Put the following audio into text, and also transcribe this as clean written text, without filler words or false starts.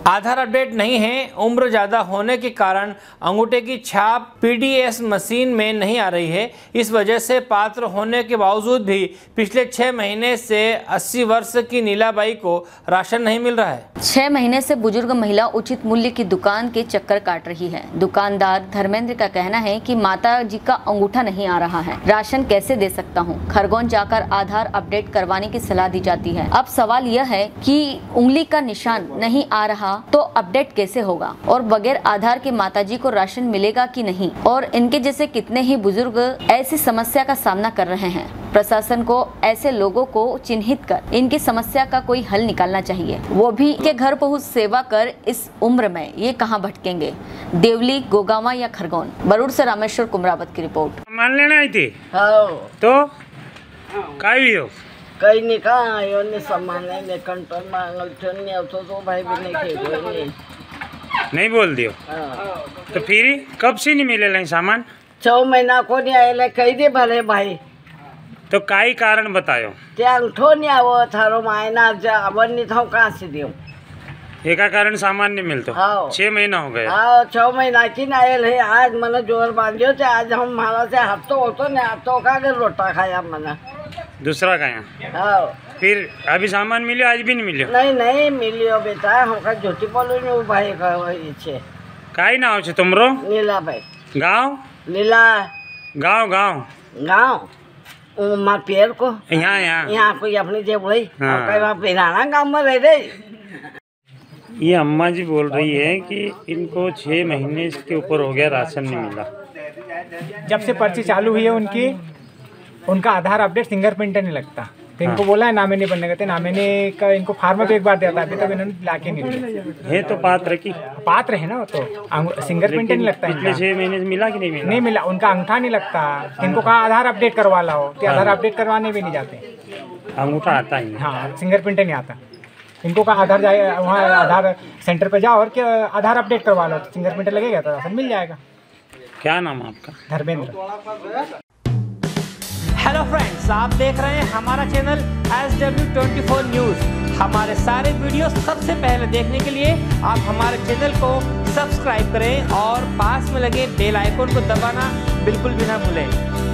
आधार update नहीं है। उम्र ज़्यादा होने के कारण अंगूठे की छाप पीडीएस मशीन में नहीं आ रही है। इस वजह से पात्र होने के बावजूद भी पिछले 6 महीने से 80 वर्ष की नीलाबाई को राशन नहीं मिल रहा है। 6 महीने से बुजुर्ग महिला उचित मूल्य की दुकान के चक्कर काट रही है। दुकानदार धर्मेंद्र का कहना है कि माता जी का अंगूठा नहीं आ रहा है, राशन कैसे दे सकता हूँ। खरगोन जाकर आधार अपडेट करवाने की सलाह दी जाती है। अब सवाल यह है कि उंगली का निशान नहीं आ रहा तो अपडेट कैसे होगा और बगैर आधार के माताजी को राशन मिलेगा कि नहीं, और इनके जैसे कितने ही बुजुर्ग ऐसी समस्या का सामना कर रहे हैं। प्रशासन को ऐसे लोगों को चिन्हित कर इनकी समस्या का कोई हल निकालना चाहिए, वो भी के घर पहुंच सेवा कर। इस उम्र में ये कहां भटकेंगे। देवली, गोगावा या खरगोन। बरूड से रामेश्वर कुमरावत की रिपोर्ट। मान लेना आई थी तो काय हो कहीं नहीं कहा आयो ने सामान ने कंट्रोल मांगल ने तो भाई भी नहीं नहीं बोल दियो। तो फिर कब से नहीं मिले सामान? 6 महीना को नहीं आये कही दे भले भाई। तो काई कारण बतायो? ते अंगठो नहीं आवो थारो मायना अवन नहीं था कहाँ से दियो। एका कारण सामान नहीं मिलता। 6 महीना हो गए। 6 महीना की नहीं आये है। आज मैंने जोर बांधियो थे। आज हम हमारा से हफ्तों होतो ने हफ्तों का रोटा खाया मैंने दूसरा खाया। फिर अभी सामान मिले? आज भी नहीं मिले? नहीं मिलियो बेटा। हमका झूठी बोलो नहीं भाई का काई नाम छे तुमरो? नीला भाई। गाँव? नीला गाँव मार पेड़ को यहाँ कोई अपनी जेब रही पिराना गाँव में रह रही। ये अम्मा जी बोल रही है कि इनको 6 महीने के ऊपर हो गया, राशन नहीं मिला। जब से पर्ची चालू हुई है उनका आधार अपडेट फिंगरप्रिंट नहीं लगता। तो इनको बोला है नामिनी बनने का, नामिनी का इनको फार्म पे एक बार देता है, अभी तक इन्होंने लाके नहीं दिया है। तो पात्र है ना, तो फिंगरप्रिंट नहीं लगता। पिछले 6 महीने से मिला कि नहीं मिला। उनका अंगूठा नहीं लगता। इनको कहा आधार अपडेट करवा लाओ, तो आधार अपडेट करवाने भी नहीं जाते। अंगूठा आता ही? हाँ, फिंगरप्रिंट नहीं आता। इनको कहा आधार जाए वहाँ आधार सेंटर पे जाओ और क्या आधार अपडेट करवा लो, तो फिंगरप्रिंट लगेगा तो राशन मिल जाएगा। क्या नाम आपका? धर्मेंद्र। हेलो फ्रेंड्स, आप देख रहे हैं हमारा चैनल SW24 न्यूज़। हमारे सारे वीडियो सबसे पहले देखने के लिए आप हमारे चैनल को सब्सक्राइब करें और पास में लगे बेल आइकन को दबाना बिल्कुल भी ना भूलें।